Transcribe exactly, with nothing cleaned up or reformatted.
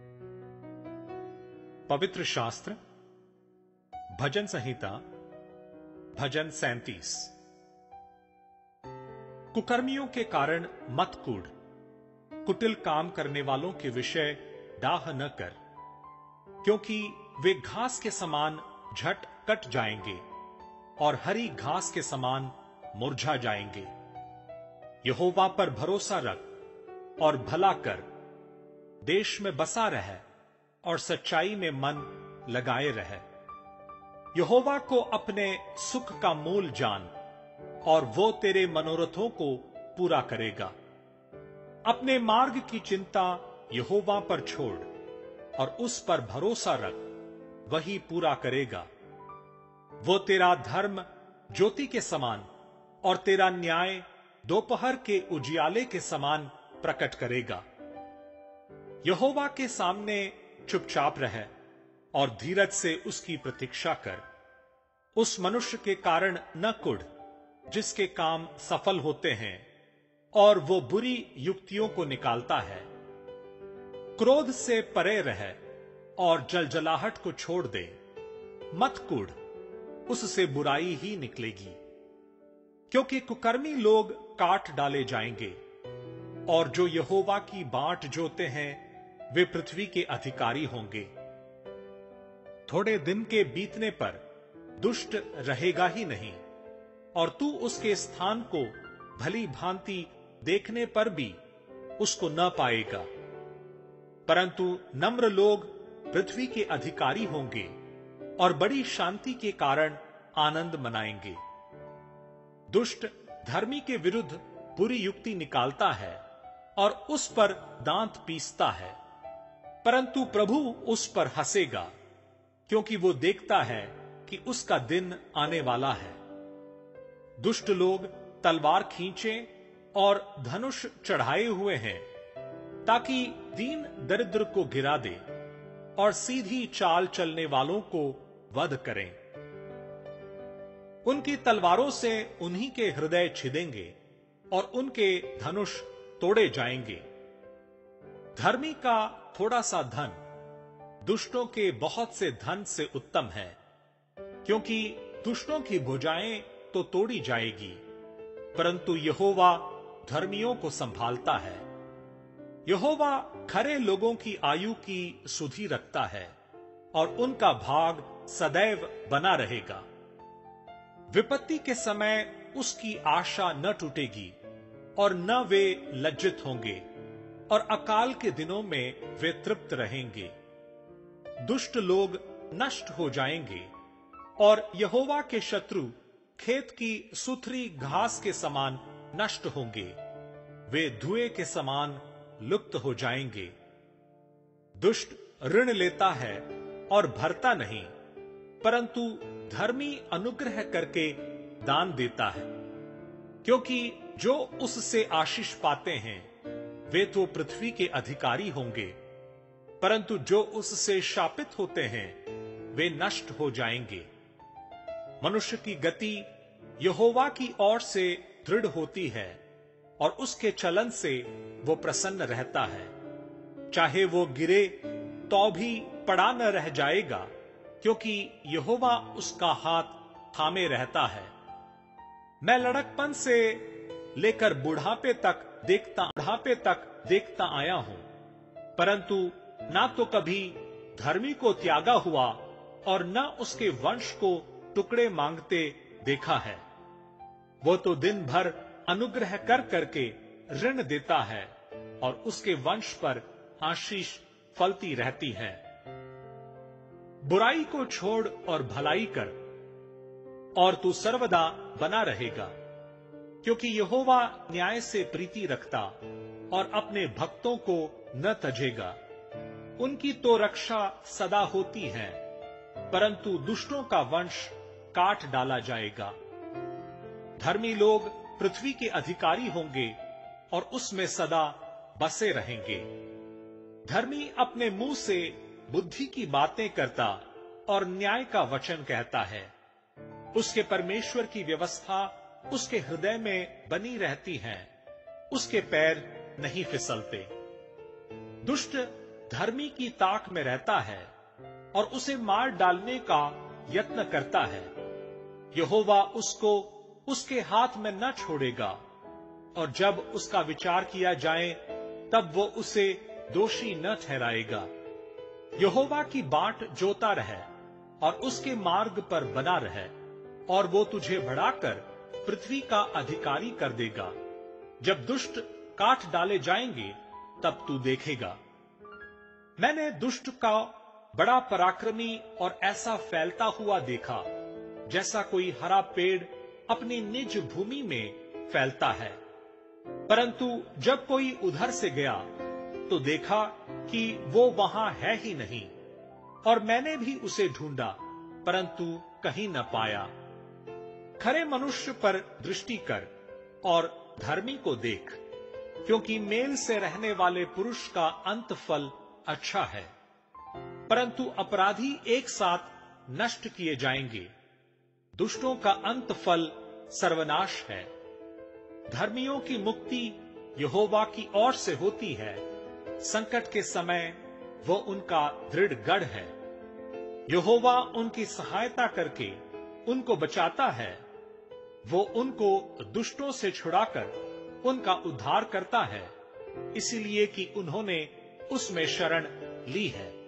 पवित्र शास्त्र भजन संहिता भजन सैंतीस। कुकर्मियों के कारण मत कूढ़, कुटिल काम करने वालों के विषय डाह न कर, क्योंकि वे घास के समान झट कट जाएंगे और हरी घास के समान मुरझा जाएंगे। यहोवा पर भरोसा रख और भला कर, देश में बसा रह और सच्चाई में मन लगाए रह। यहोवा को अपने सुख का मूल जान और वो तेरे मनोरथों को पूरा करेगा। अपने मार्ग की चिंता यहोवा पर छोड़ और उस पर भरोसा रख, वही पूरा करेगा। वो तेरा धर्म ज्योति के समान और तेरा न्याय दोपहर के उजियाले के समान प्रकट करेगा। यहोवा के सामने चुपचाप रह और धीरज से उसकी प्रतीक्षा कर। उस मनुष्य के कारण न कुढ़ जिसके काम सफल होते हैं और वो बुरी युक्तियों को निकालता है। क्रोध से परे रह और जलजलाहट को छोड़ दे। मत कुढ़, उससे बुराई ही निकलेगी, क्योंकि कुकर्मी लोग काट डाले जाएंगे और जो यहोवा की बाट जोते हैं वे पृथ्वी के अधिकारी होंगे। थोड़े दिन के बीतने पर दुष्ट रहेगा ही नहीं, और तू उसके स्थान को भली भांति देखने पर भी उसको न पाएगा। परंतु नम्र लोग पृथ्वी के अधिकारी होंगे और बड़ी शांति के कारण आनंद मनाएंगे। दुष्ट धर्मी के विरुद्ध बुरी युक्ति निकालता है और उस पर दांत पीसता है, परंतु प्रभु उस पर हंसेगा, क्योंकि वो देखता है कि उसका दिन आने वाला है। दुष्ट लोग तलवार खींचे और धनुष चढ़ाए हुए हैं, ताकि दीन दरिद्र को गिरा दे और सीधी चाल चलने वालों को वध करें। उनकी तलवारों से उन्हीं के हृदय छिदेंगे और उनके धनुष तोड़े जाएंगे। धर्मी का थोड़ा सा धन दुष्टों के बहुत से धन से उत्तम है, क्योंकि दुष्टों की भुजाएं तो तोड़ी जाएगी, परंतु यहोवा धर्मियों को संभालता है। यहोवा खरे लोगों की आयु की सुधि रखता है और उनका भाग सदैव बना रहेगा। विपत्ति के समय उसकी आशा न टूटेगी और न वे लज्जित होंगे, और अकाल के दिनों में वे तृप्त रहेंगे। दुष्ट लोग नष्ट हो जाएंगे और यहोवा के शत्रु खेत की सुथरी घास के समान नष्ट होंगे। वे धुएं के समान लुप्त हो जाएंगे। दुष्ट ऋण लेता है और भरता नहीं, परंतु धर्मी अनुग्रह करके दान देता है, क्योंकि जो उससे आशीष पाते हैं वे तो पृथ्वी के अधिकारी होंगे, परंतु जो उससे शापित होते हैं वे नष्ट हो जाएंगे। मनुष्य की गति यहोवा की ओर से दृढ़ होती है और उसके चलन से वो प्रसन्न रहता है। चाहे वो गिरे तो भी पड़ा न रह जाएगा, क्योंकि यहोवा उसका हाथ थामे रहता है। मैं लड़कपन से लेकर बुढ़ापे तक देखता बुढ़ापे तक देखता आया हूं, परंतु ना तो कभी धर्मी को त्यागा हुआ और न उसके वंश को टुकड़े मांगते देखा है। वो तो दिन भर अनुग्रह कर करके ऋण देता है और उसके वंश पर आशीष फलती रहती है। बुराई को छोड़ और भलाई कर, और तू सर्वदा बना रहेगा, क्योंकि यहोवा न्याय से प्रीति रखता और अपने भक्तों को न तजेगा। उनकी तो रक्षा सदा होती है, परंतु दुष्टों का वंश काट डाला जाएगा। धर्मी लोग पृथ्वी के अधिकारी होंगे और उसमें सदा बसे रहेंगे। धर्मी अपने मुंह से बुद्धि की बातें करता और न्याय का वचन कहता है। उसके परमेश्वर की व्यवस्था उसके हृदय में बनी रहती है, उसके पैर नहीं फिसलते। दुष्ट धर्मी की ताक में रहता है और उसे मार डालने का यत्न करता है, यहोवा उसको उसके हाथ में न छोड़ेगा, और जब उसका विचार किया जाए तब वो उसे दोषी न ठहराएगा। यहोवा की बाट जोता रहे और उसके मार्ग पर बना रहे, और वो तुझे बढ़ाकर पृथ्वी का अधिकारी कर देगा। जब दुष्ट काट डाले जाएंगे तब तू देखेगा। मैंने दुष्ट का बड़ा पराक्रमी और ऐसा फैलता हुआ देखा जैसा कोई हरा पेड़ अपनी निज भूमि में फैलता है। परंतु जब कोई उधर से गया तो देखा कि वो वहां है ही नहीं, और मैंने भी उसे ढूंढा परंतु कहीं न पाया। खरे मनुष्य पर दृष्टि कर और धर्मी को देख, क्योंकि मेल से रहने वाले पुरुष का अंत फल अच्छा है, परंतु अपराधी एक साथ नष्ट किए जाएंगे। दुष्टों का अंत फल सर्वनाश है। धर्मियों की मुक्ति यहोवा की ओर से होती है, संकट के समय वो उनका दृढ़ गढ़ है। यहोवा उनकी सहायता करके उनको बचाता है, वो उनको दुष्टों से छुड़ाकर उनका उद्धार करता है, इसलिए कि उन्होंने उसमें शरण ली है।